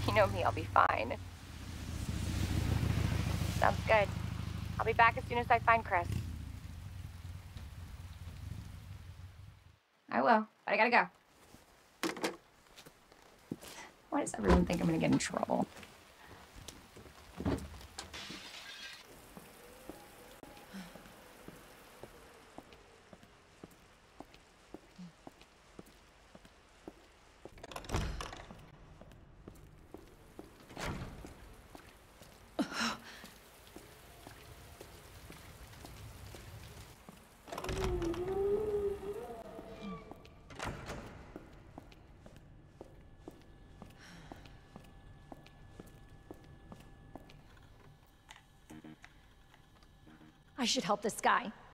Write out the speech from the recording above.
You know me, I'll be fine. Sounds good. I'll be back as soon as I find Chris. I will, but I gotta go. Why does everyone think I'm gonna get in trouble? I should help this guy.